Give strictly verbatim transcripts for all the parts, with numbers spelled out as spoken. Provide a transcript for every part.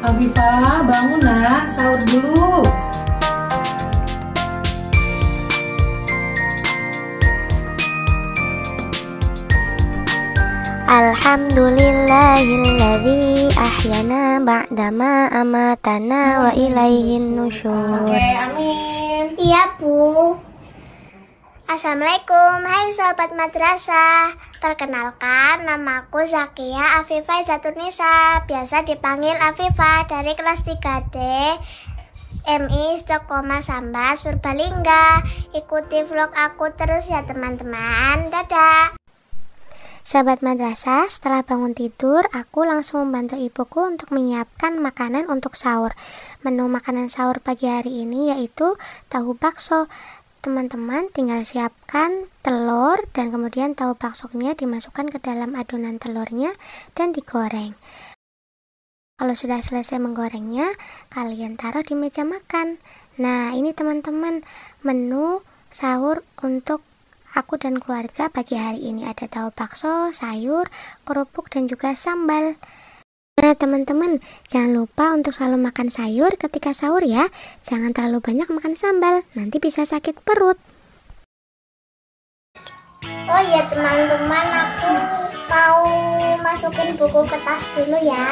Afifah, bangun nak, sahur dulu. Alhamdulillahilladzi ahyana ba'dama amatana wa ilaihin nusyur. Oke, amin. Iya, Bu. Assalamualaikum, hai sahabat madrasah. Perkenalkan, namaku Zakia Afifah Zatunisa, biasa dipanggil Afifah, dari kelas tiga D M I Stokoma Sambas Purbalingga. Ikuti vlog aku terus ya teman-teman. Dadah. Sahabat madrasah, setelah bangun tidur, aku langsung membantu ibuku untuk menyiapkan makanan untuk sahur. Menu makanan sahur pagi hari ini yaitu tahu bakso. Teman-teman tinggal siapkan telur dan kemudian tahu baksonya dimasukkan ke dalam adonan telurnya dan digoreng. Kalau sudah selesai menggorengnya, kalian taruh di meja makan. Nah, ini teman-teman menu sahur untuk aku dan keluarga pagi hari ini. Ada tahu bakso, sayur, kerupuk, dan juga sambal. Nah teman-teman, jangan lupa untuk selalu makan sayur ketika sahur ya. Jangan terlalu banyak makan sambal, nanti bisa sakit perut. Oh iya teman-teman, aku mau masukin buku ke tas dulu ya.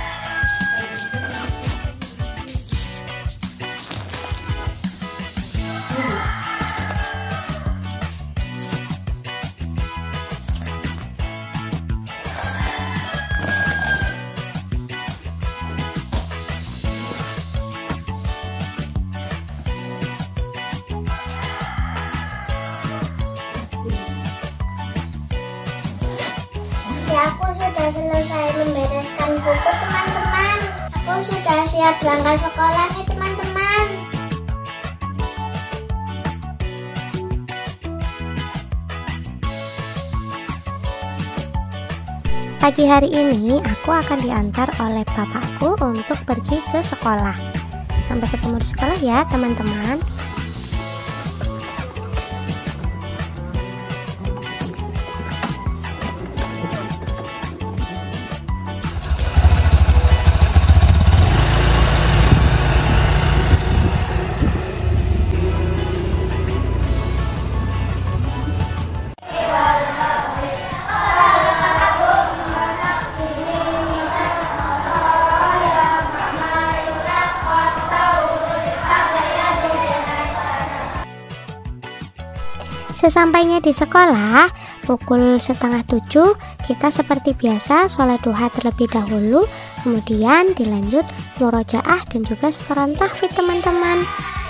Ya, aku sudah selesai membereskan buku teman-teman. Aku sudah siap berangkat sekolah nih teman-teman. Pagi hari ini aku akan diantar oleh bapakku untuk pergi ke sekolah. Sampai ketemu di sekolah ya teman-teman. Sesampainya di sekolah, pukul setengah tujuh, kita seperti biasa sholat duha terlebih dahulu, kemudian dilanjut murojaah dan juga setoran tahfidz teman-teman.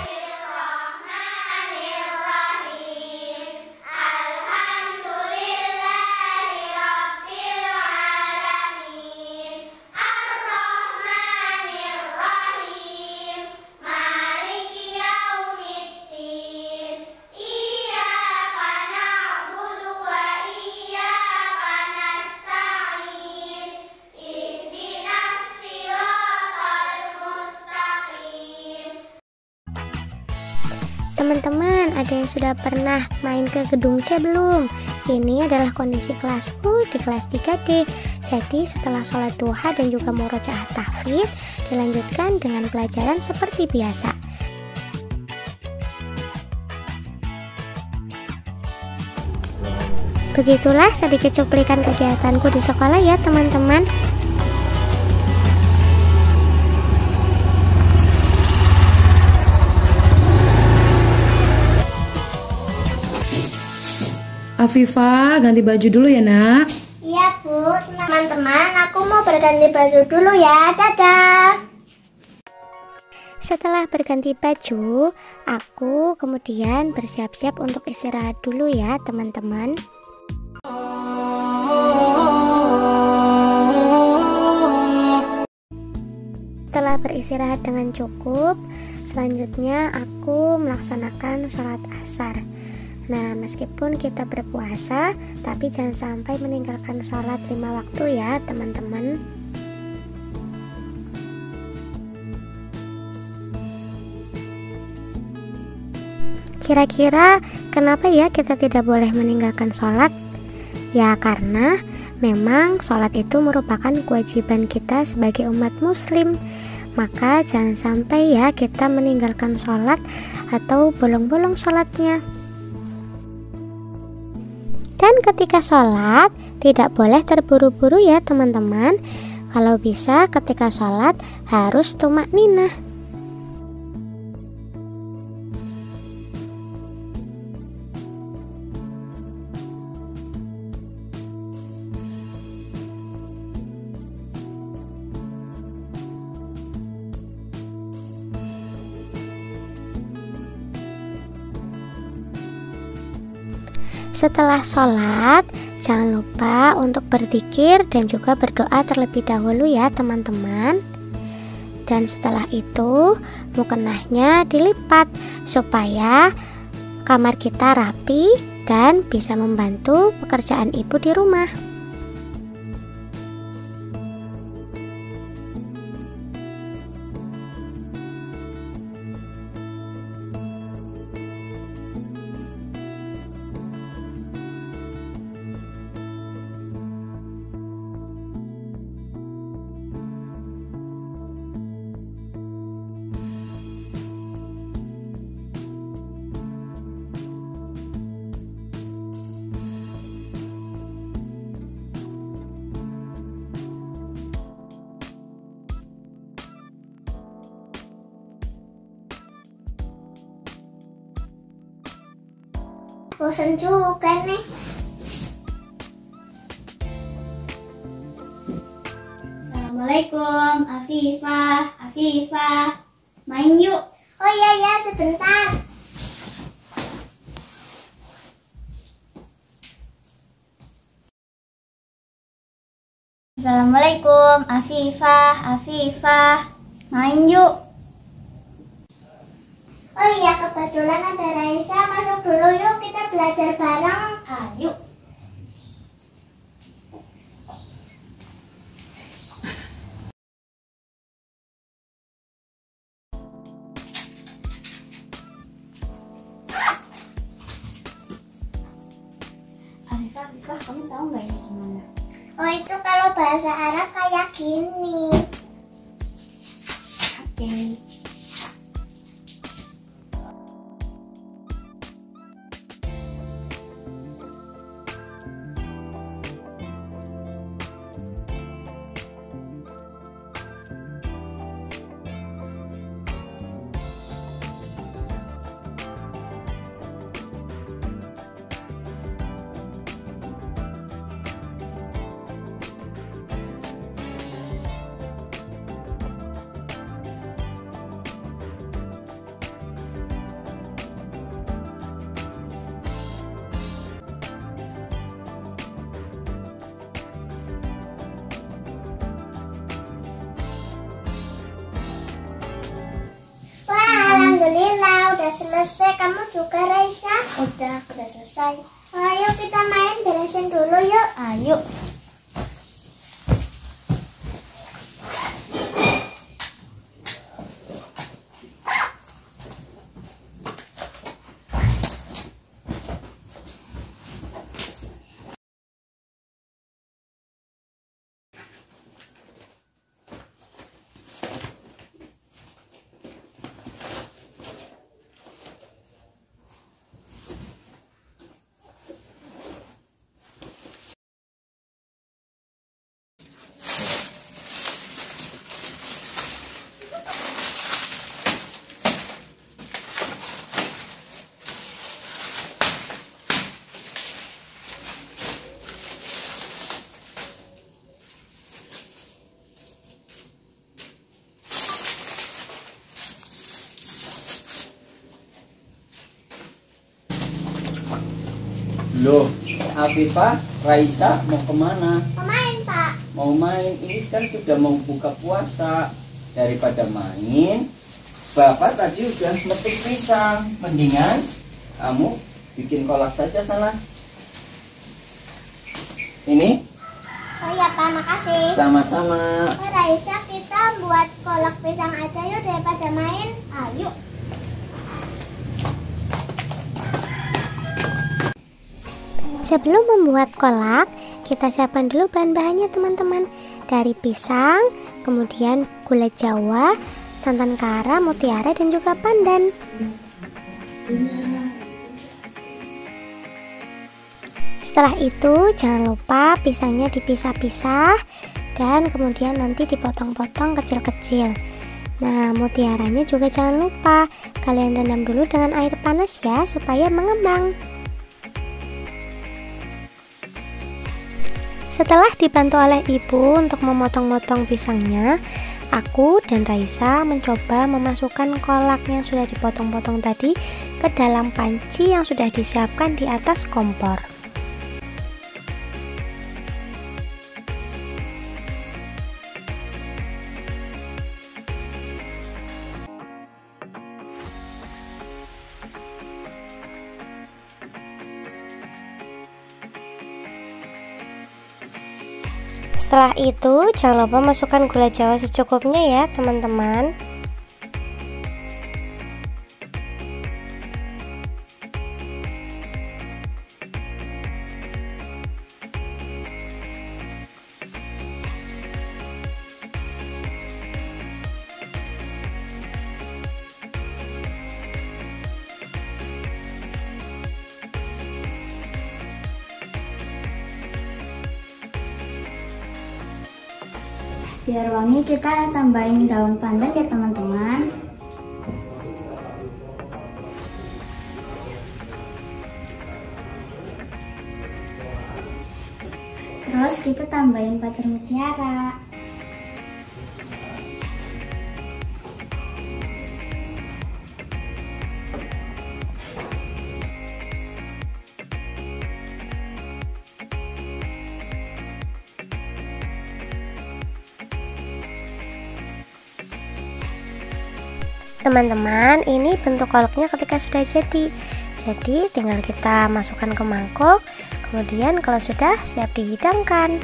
Teman-teman, ada yang sudah pernah main ke gedung C belum? Ini adalah kondisi kelasku di kelas tiga D. Jadi setelah sholat duha dan juga murojaah tahfidz, dilanjutkan dengan pelajaran seperti biasa. Begitulah sedikit cuplikan kegiatanku di sekolah ya teman-teman. Afifah, ganti baju dulu ya nak. Iya Bu, teman-teman aku mau berganti baju dulu ya, dadah. Setelah berganti baju, aku kemudian bersiap-siap untuk istirahat dulu ya teman-teman. Setelah beristirahat dengan cukup, selanjutnya aku melaksanakan sholat asar. Nah, meskipun kita berpuasa, tapi jangan sampai meninggalkan sholat lima waktu ya teman-teman. Kira-kira kenapa ya kita tidak boleh meninggalkan sholat? Ya karena memang sholat itu merupakan kewajiban kita sebagai umat muslim. maka jangan sampai ya kita meninggalkan sholat atau bolong-bolong sholatnya. Dan ketika sholat tidak boleh terburu-buru ya teman-teman. Kalau bisa ketika sholat harus tumakninah. Setelah sholat, jangan lupa untuk berzikir dan juga berdoa terlebih dahulu ya teman-teman. Dan setelah itu, mukenahnya dilipat supaya kamar kita rapi dan bisa membantu pekerjaan ibu di rumah. Bosan juga nih. Assalamualaikum, Afifah, Afifah, main yuk. Oh iya ya, sebentar. Assalamualaikum, Afifah, Afifah, main yuk. Oh iya, kebetulan ada Raisa, masuk dulu yuk, kita belajar bareng. Ayo. Afifah, Afifah, kamu tahu nggak ini gimana? Oh itu kalau bahasa Arab kayak gini. Oke. Alhamdulillah udah selesai. Kamu juga Raisa? Udah, udah selesai. Ayo kita main, beresin dulu yuk. Ayo. Loh, Afifah, Raisa mau kemana? Mau main Pak. Mau main, ini kan sudah mau buka puasa. Daripada main, Bapak tadi udah metik pisang. Mendingan kamu bikin kolak saja sana. Ini? Oh iya Pak, makasih. Sama-sama. Oh, Raisa, kita buat kolak pisang aja yuk daripada main. Ayo. Sebelum membuat kolak, Kita siapkan dulu bahan-bahannya teman-teman. Dari pisang, kemudian gula jawa, santan kara, mutiara, dan juga pandan. Setelah itu jangan lupa pisangnya dipisah-pisah dan kemudian nanti dipotong-potong kecil-kecil. Nah, mutiaranya juga jangan lupa kalian rendam dulu dengan air panas ya supaya mengembang. Setelah dibantu oleh ibu untuk memotong-motong pisangnya, aku dan Raisa mencoba memasukkan kolak yang sudah dipotong-potong tadi ke dalam panci yang sudah disiapkan di atas kompor. Setelah itu jangan lupa masukkan gula jawa secukupnya ya teman-teman. Biar wangi kita tambahin daun pandan ya teman-teman. Terus kita tambahin pacar mutiara. Teman-teman, ini bentuk kolaknya ketika sudah jadi. Jadi tinggal kita masukkan ke mangkok. Kemudian kalau sudah siap dihidangkan.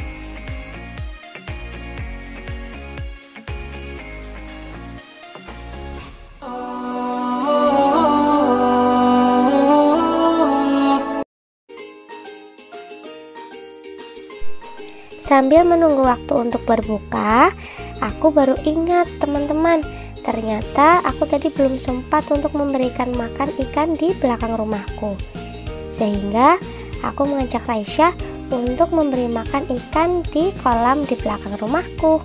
Sambil menunggu waktu untuk berbuka, aku baru ingat teman-teman, ternyata aku tadi belum sempat untuk memberikan makan ikan di belakang rumahku. Sehingga aku mengajak Raisa untuk memberi makan ikan di kolam di belakang rumahku.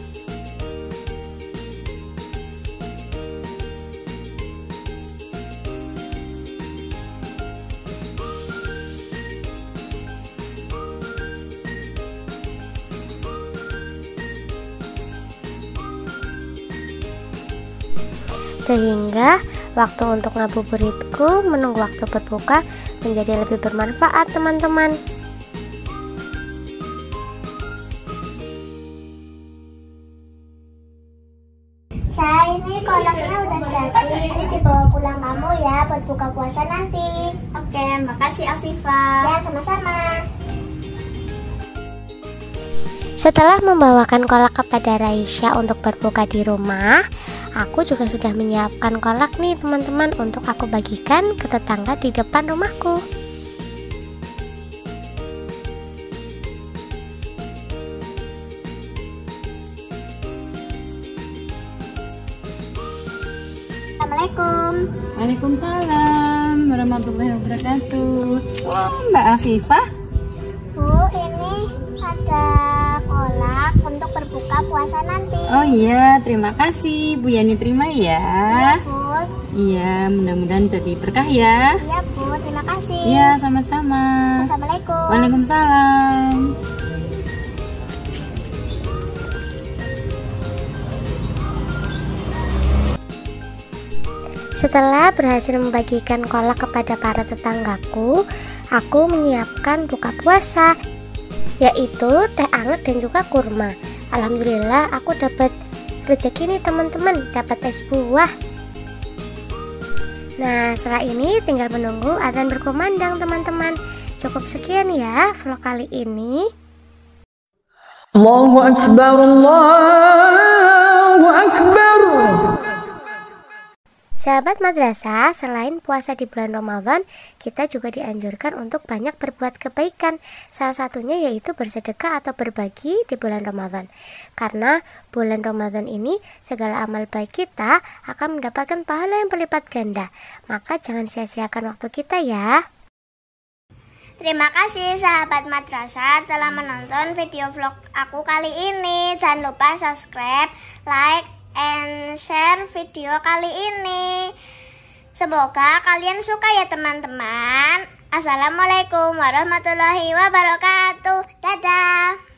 Sehingga waktu untuk ngabuburitku menunggu waktu berbuka menjadi lebih bermanfaat teman-teman. Saya ini kolaknya udah jadi, ini dibawa pulang kamu ya buat buka puasa nanti. Oke, makasih Afifah. Ya, sama-sama. Setelah membawakan kolak kepada Raisa untuk berbuka di rumah, aku juga sudah menyiapkan kolak nih teman-teman untuk aku bagikan ke tetangga di depan rumahku. Assalamualaikum. Waalaikumsalam warahmatullahi wabarakatuh. Oh, Mbak Afifah. Bu, ini ada kolak untuk berbuka puasa nanti. Oh iya, terima kasih Bu Yani, terima ya. Iya, Bu. Iya, mudah-mudahan jadi berkah ya. Iya, Bu, terima kasih. Iya, sama-sama. Assalamualaikum. Waalaikumsalam. Setelah berhasil membagikan kolak kepada para tetanggaku, aku menyiapkan buka puasa, yaitu teh anget dan juga kurma. Alhamdulillah aku dapat rezeki nih teman-teman, dapat es buah. Nah, setelah ini tinggal menunggu adzan berkumandang teman-teman. Cukup sekian ya vlog kali ini. Allahu Akbar, Allahu Akbar. Sahabat madrasah, selain puasa di bulan Ramadan, kita juga dianjurkan untuk banyak berbuat kebaikan. Salah satunya yaitu bersedekah atau berbagi di bulan Ramadan. Karena bulan Ramadan ini segala amal baik kita akan mendapatkan pahala yang berlipat ganda. Maka jangan sia-siakan waktu kita ya. Terima kasih sahabat madrasah telah menonton video vlog aku kali ini. Jangan lupa subscribe, like, and share video kali ini. Semoga kalian suka ya teman-teman. Assalamualaikum warahmatullahi wabarakatuh. Dadah.